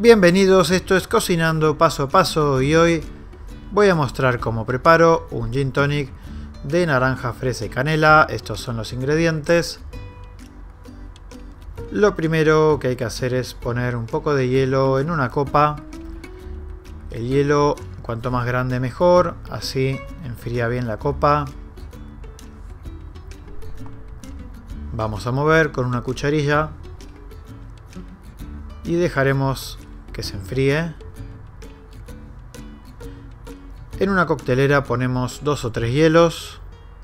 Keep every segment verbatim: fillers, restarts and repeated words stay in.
Bienvenidos, esto es Cocinando Paso a Paso y hoy voy a mostrar cómo preparo un Gin Tonic de naranja, fresa y canela. Estos son los ingredientes. Lo primero que hay que hacer es poner un poco de hielo en una copa. El hielo cuanto más grande mejor, así enfría bien la copa. Vamos a mover con una cucharilla y dejaremos que se enfríe. En una coctelera ponemos dos o tres hielos.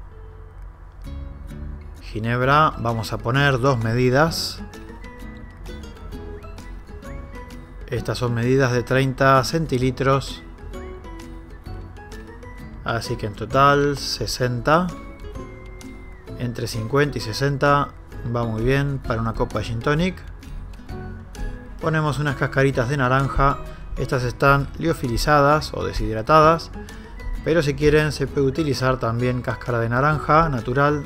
Ginebra vamos a poner dos medidas. Estas son medidas de treinta centilitros. Así que en total sesenta. Entre cincuenta y sesenta va muy bien para una copa de Gin Tonic. Ponemos unas cascaritas de naranja. Estas están liofilizadas o deshidratadas, pero si quieren se puede utilizar también cáscara de naranja natural.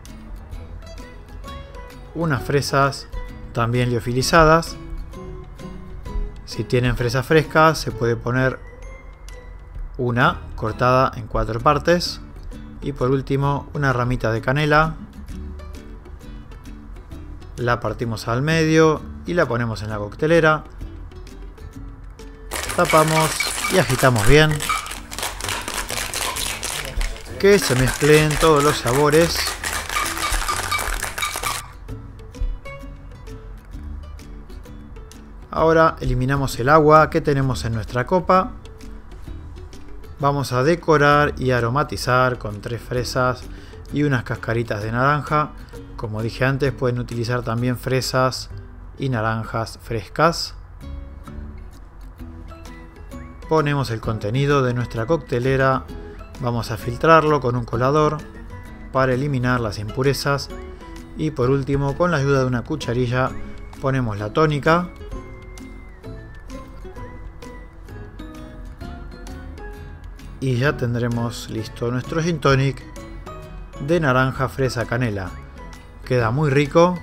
Unas fresas también liofilizadas. Si tienen fresas frescas se puede poner una cortada en cuatro partes. Y por último una ramita de canela. La partimos al medio y la ponemos en la coctelera. Tapamos y agitamos bien. Que se mezclen todos los sabores. Ahora eliminamos el agua que tenemos en nuestra copa. Vamos a decorar y aromatizar con tres fresas y unas cascaritas de naranja. Como dije antes, pueden utilizar también fresas y naranjas frescas. Ponemos el contenido de nuestra coctelera. Vamos a filtrarlo con un colador para eliminar las impurezas. Y por último, con la ayuda de una cucharilla, ponemos la tónica. Y ya tendremos listo nuestro Gin Tonic de naranja, fresa, canela. Queda muy rico.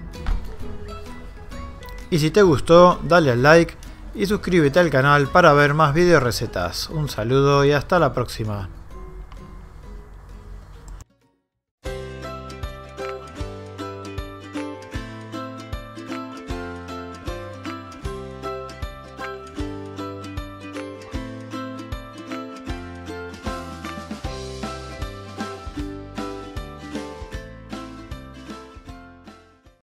Y si te gustó, dale al like y suscríbete al canal para ver más video recetas. Un saludo y hasta la próxima.